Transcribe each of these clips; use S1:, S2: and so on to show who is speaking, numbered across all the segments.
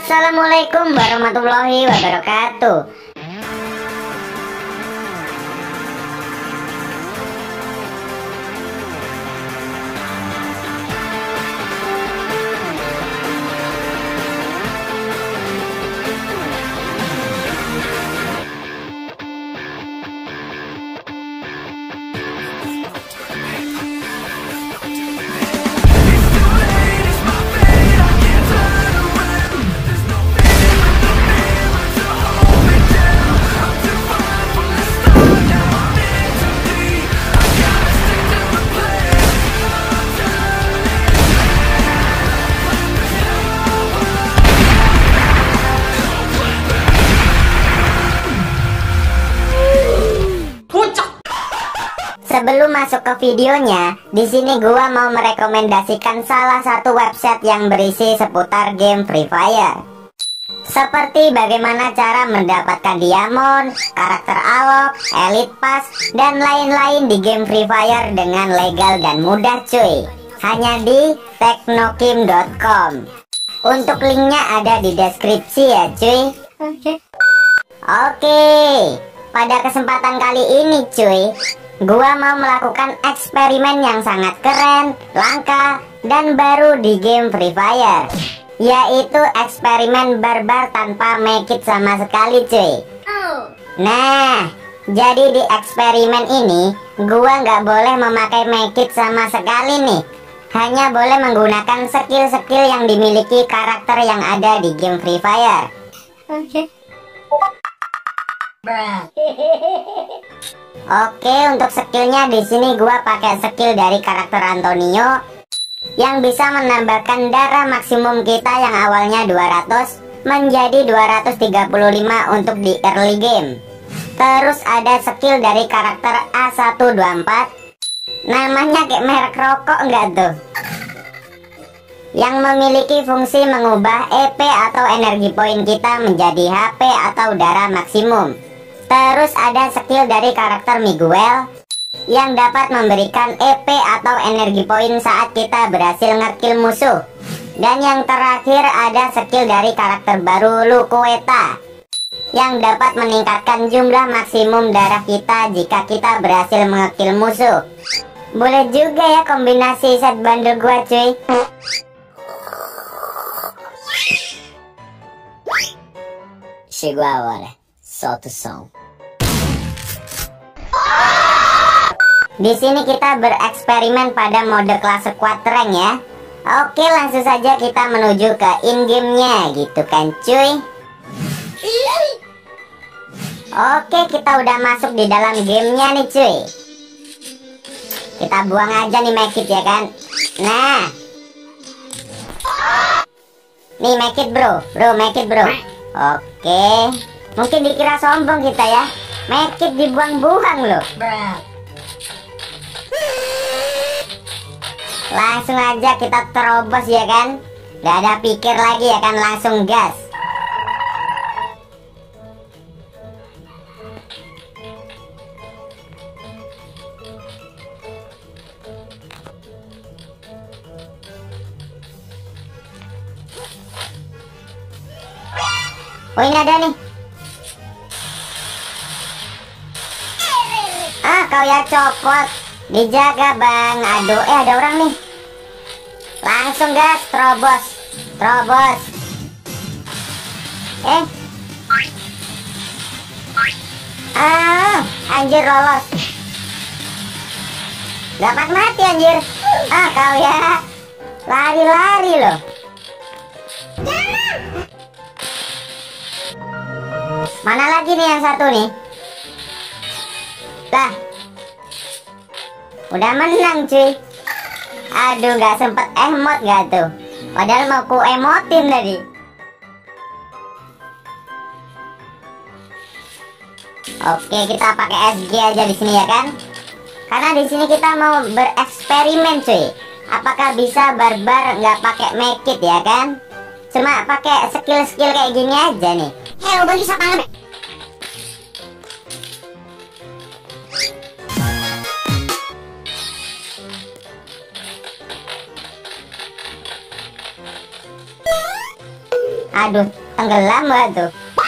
S1: Assalamualaikum warahmatullahi wabarakatuh. Sebelum masuk ke videonya, di sini gua mau merekomendasikan salah satu website yang berisi seputar game Free Fire. Seperti bagaimana cara mendapatkan diamond, karakter awok, elite pass, dan lain-lain di game Free Fire dengan legal dan mudah cuy. Hanya di teknokim.com. Untuk linknya ada di deskripsi ya cuy. Oke, pada kesempatan kali ini cuy, gua mau melakukan eksperimen yang sangat keren, langka, dan baru di game Free Fire, yaitu eksperimen barbar tanpa make it sama sekali cuy. Nah, jadi di eksperimen ini gua nggak boleh memakai make it sama sekali nih. Hanya boleh menggunakan skill-skill yang dimiliki karakter yang ada di game Free Fire. Oke, untuk skillnya di sini gua pakai skill dari karakter Antonio yang bisa menambahkan darah maksimum kita yang awalnya 200 menjadi 235 untuk di early game. Terus ada skill dari karakter A124, namanya kayak merek rokok enggak tuh, yang memiliki fungsi mengubah EP atau energi poin kita menjadi HP atau darah maksimum. Terus ada skill dari karakter Miguel yang dapat memberikan EP atau energi poin saat kita berhasil ngekill musuh. Dan yang terakhir ada skill dari karakter baru Lukueta yang dapat meningkatkan jumlah maksimum darah kita jika kita berhasil ngekill musuh. Boleh juga ya kombinasi set bundle gua cuy. Chegou a solta o som. Di sini kita bereksperimen pada mode kelas squad rank ya. Oke, langsung saja kita menuju ke in game-nya gitu kan cuy. Oke, kita udah masuk di dalam gamenya nih cuy. Kita buang aja nih make it ya kan. Nah, nih make it bro, make it bro. Oke, mungkin dikira sombong kita ya, make it dibuang-buang loh. Langsung aja kita terobos ya kan. Gak ada pikir lagi ya kan, langsung gas. Oh ini ada nih. Ah kau ya copot. Dijaga bang. Aduh ada orang nih. Langsung gas. Terobos. Terobos. Anjir lolos. Dapat mati anjir. Ah kau ya. Lari-lari loh. Mana lagi nih yang satu nih? Lah, udah menang cuy. Aduh, gak sempet emot gak tuh. Padahal mau ku emotin tadi. Oke, kita pakai SG aja di sini ya kan? Karena di sini kita mau bereksperimen cuy. Apakah bisa barbar nggak pakai make it ya kan? Cuma pakai skill-skill kayak gini aja nih. Udah bisa banget. Aduh, tenggelam gak tuh?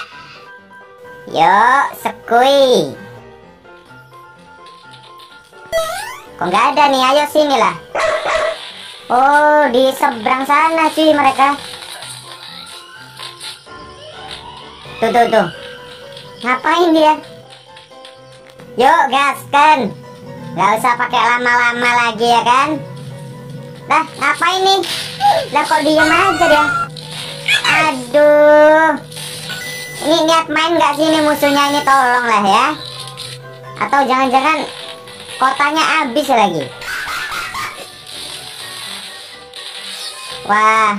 S1: Yuk, sekui. Kok nggak ada nih? Ayo sini lah. Oh, di seberang sana cuy mereka. Tuh. Ngapain dia? Yuk, gaskan. Gak usah pakai lama-lama lagi ya kan? Lah, ngapain nih? Lah kok diem aja dia? Aduh. Ini niat main gak sih ini musuhnya ini? Tolong lah ya. Atau jangan-jangan kotanya habis lagi. Wah.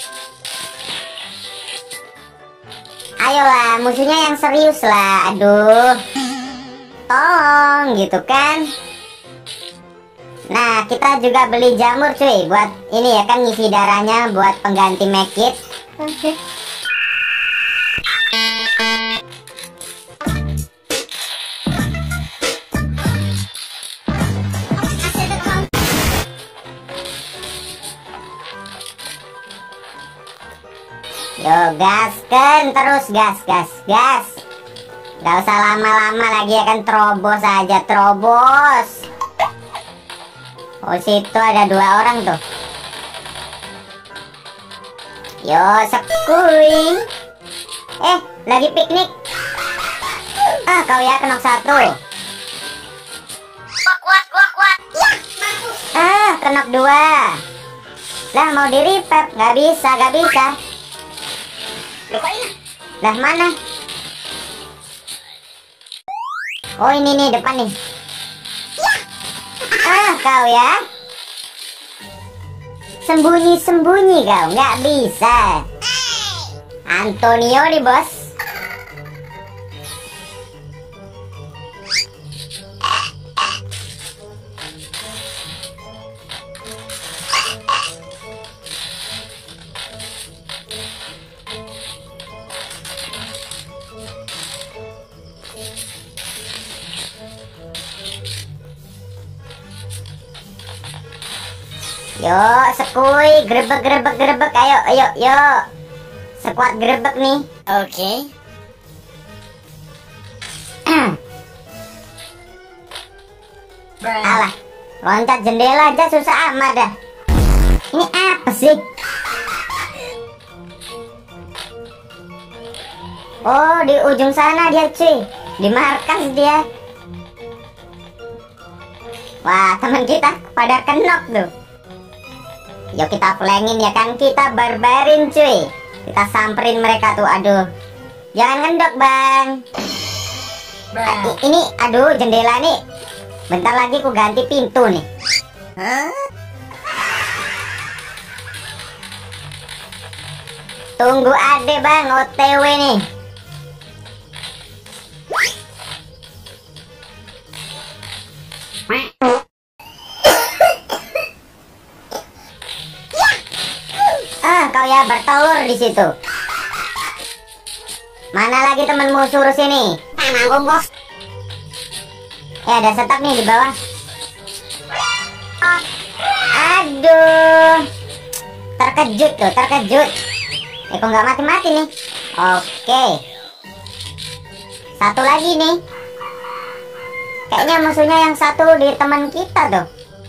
S1: Ayolah, musuhnya yang serius lah. Aduh. Tolong gitu kan. Nah, kita juga beli jamur cuy. Buat ini ya kan, ngisi darahnya buat pengganti medkit. Oke. Yo, gaskan terus, gas. Gak usah lama-lama lagi ya kan, terobos aja, terobos. Oh, situ ada 2 orang tuh. Yo, sekui. Lagi piknik. Kau ya kenok 1. Kuat. Kenok 2. Lah mau di revive, gak bisa. Lah mana? Oh ini nih depan nih. Kau ya. Sembunyi kau, nggak bisa. Antonio nih bos. Yo, sekui, grebek. Ayo. Sekuat grebek nih. Oke. Alah, loncat jendela aja susah amat dah. Ini apa sih? Oh, di ujung sana dia cuy. Di markas dia. Wah, teman kita pada kenok tuh. Yuk kita flankin ya kan, kita barbarin cuy. Kita samperin mereka tuh, aduh. Jangan ngendok bang. Ini, aduh jendela nih. Bentar lagi ku ganti pintu nih. Tunggu ade bang, OTW nih. Kau ya bertelur di situ. Mana lagi temenmu suruh sini? Nanggung bos. Ada setup nih di bawah. Aduh. Terkejut. Kok nggak mati-mati nih? Oke. Satu lagi nih. Kayaknya musuhnya yang satu di teman kita tuh.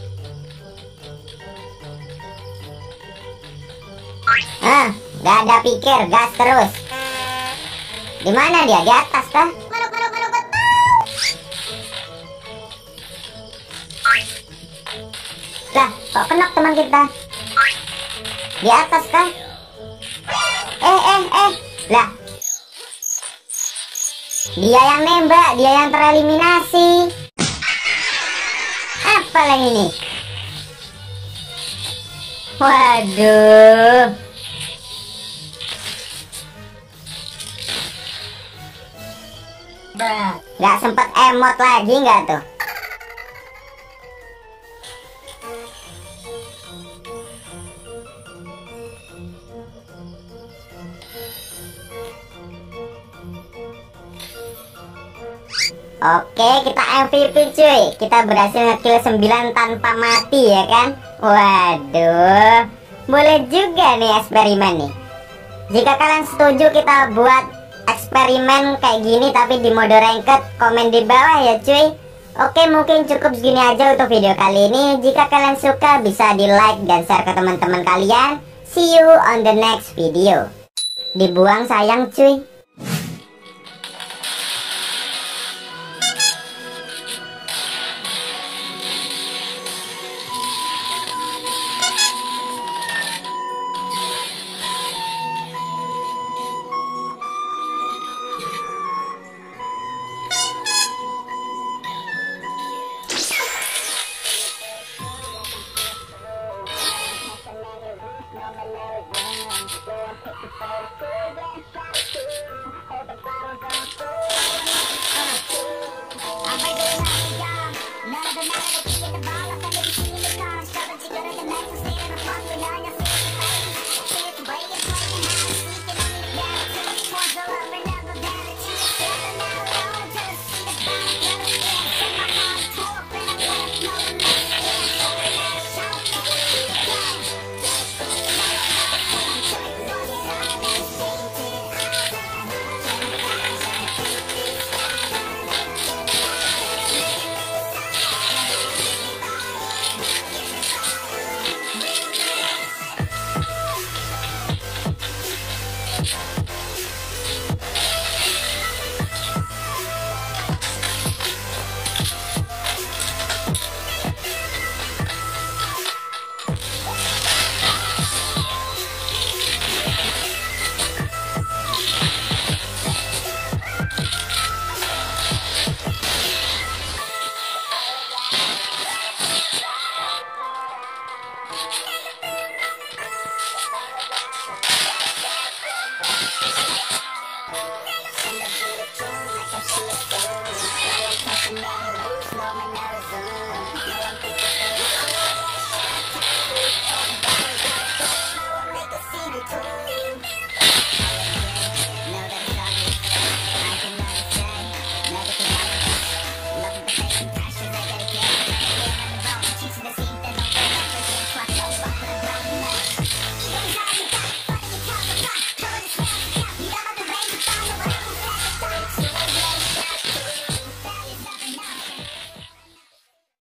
S1: Gak ada pikir, gas terus. Di mana dia? Di atas kah? Lah, kok kenok teman kita? Di atas kah? Lah. Dia yang nembak, dia yang tereliminasi. Apa lagi ini? Waduh. Gak sempet emot lagi nggak tuh? Oke, kita MVP cuy. Kita berhasil ngekill 9 tanpa mati ya kan? Waduh. Boleh juga nih eksperimen nih. Jika kalian setuju kita buat eksperimen kayak gini tapi di mode ranked, komen di bawah ya cuy. Oke, mungkin cukup segini aja untuk video kali ini. Jika kalian suka bisa di like dan share ke teman-teman kalian. See you on the next video. Dibuang sayang cuy.